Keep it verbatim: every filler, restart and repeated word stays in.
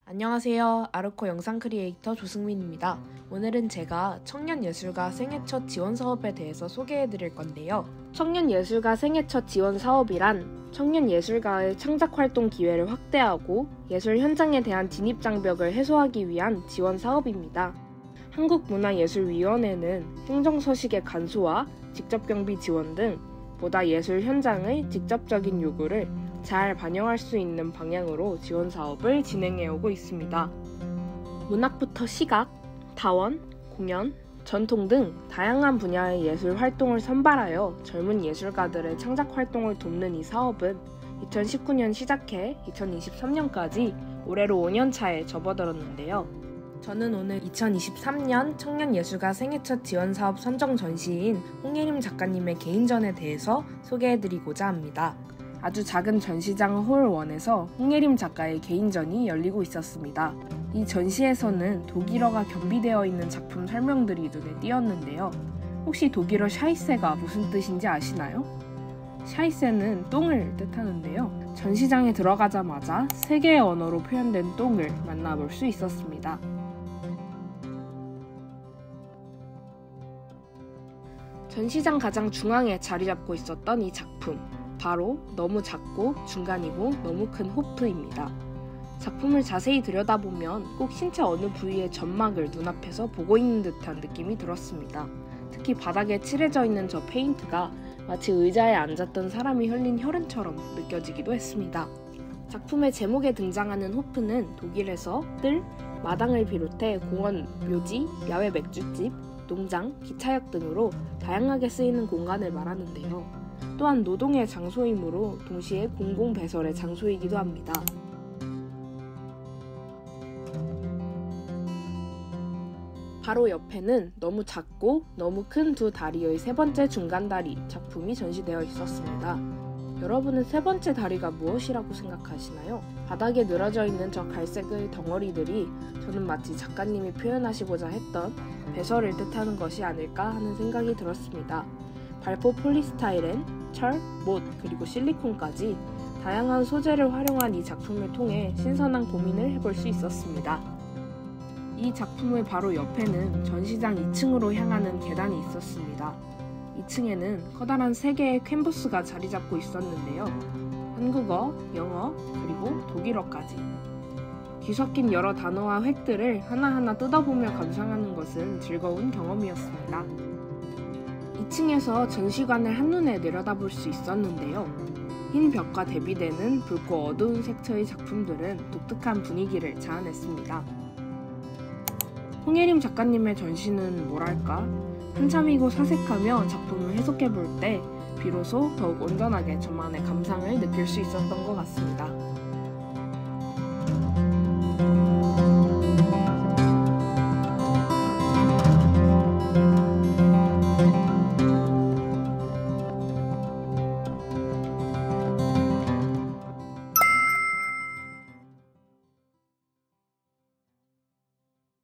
안녕하세요. 아르코 영상 크리에이터 조승민입니다. 오늘은 제가 청년예술가 생애 첫 지원 사업에 대해서 소개해 드릴 건데요. 청년예술가 생애 첫 지원 사업이란 청년예술가의 창작활동 기회를 확대하고 예술 현장에 대한 진입장벽을 해소하기 위한 지원 사업입니다. 한국문화예술위원회는 행정서식의 간소화, 직접경비 지원 등 보다 예술 현장의 직접적인 요구를 잘 반영할 수 있는 방향으로 지원 사업을 진행해오고 있습니다. 문학부터 시각, 다원, 공연, 전통 등 다양한 분야의 예술 활동을 선발하여 젊은 예술가들의 창작 활동을 돕는 이 사업은 이천십구 년 시작해 이천이십삼 년까지 올해로 오 년 차에 접어들었는데요. 저는 오늘 이천이십삼 년 청년예술가 생애 첫 지원 사업 선정 전시인 홍예림 작가님의 개인전에 대해서 소개해드리고자 합니다. 아주 작은 전시장 홀 원에서 홍예림 작가의 개인전이 열리고 있었습니다. 이 전시에서는 독일어가 겸비되어 있는 작품 설명들이 눈에 띄었는데요. 혹시 독일어 샤이세가 무슨 뜻인지 아시나요? 샤이세는 똥을 뜻하는데요. 전시장에 들어가자마자 세 개의 언어로 표현된 똥을 만나볼 수 있었습니다. 전시장 가장 중앙에 자리 잡고 있었던 이 작품, 바로 너무 작고 중간이고 너무 큰 호프입니다. 작품을 자세히 들여다보면 꼭 신체 어느 부위의 점막을 눈앞에서 보고 있는 듯한 느낌이 들었습니다. 특히 바닥에 칠해져 있는 저 페인트가 마치 의자에 앉았던 사람이 흘린 혈흔처럼 느껴지기도 했습니다. 작품의 제목에 등장하는 호프는 독일에서 뜰, 마당을 비롯해 공원, 묘지, 야외 맥주집, 농장, 기차역 등으로 다양하게 쓰이는 공간을 말하는데요. 또한 노동의 장소이므로 동시에 공공배설의 장소이기도 합니다. 바로 옆에는 너무 작고 너무 큰 두 다리의 세 번째 중간 다리 작품이 전시되어 있었습니다. 여러분은 세 번째 다리가 무엇이라고 생각하시나요? 바닥에 늘어져 있는 저 갈색의 덩어리들이 저는 마치 작가님이 표현하시고자 했던 배설을 뜻하는 것이 아닐까 하는 생각이 들었습니다. 발포 폴리스타이렌, 철, 못, 그리고 실리콘까지 다양한 소재를 활용한 이 작품을 통해 신선한 고민을 해볼 수 있었습니다. 이 작품의 바로 옆에는 전시장 이 층으로 향하는 계단이 있었습니다. 이 층에는 커다란 세 개의 캔버스가 자리 잡고 있었는데요. 한국어, 영어, 그리고 독일어까지. 뒤섞인 여러 단어와 획들을 하나하나 뜯어보며 감상하는 것은 즐거운 경험이었습니다. 이 층에서 전시관을 한눈에 내려다볼 수 있었는데요. 흰 벽과 대비되는 붉고 어두운 색채의 작품들은 독특한 분위기를 자아냈습니다. 홍예림 작가님의 전시는 뭐랄까 한참이고 사색하며 작품을 해석해볼 때 비로소 더욱 온전하게 저만의 감상을 느낄 수 있었던 것 같습니다.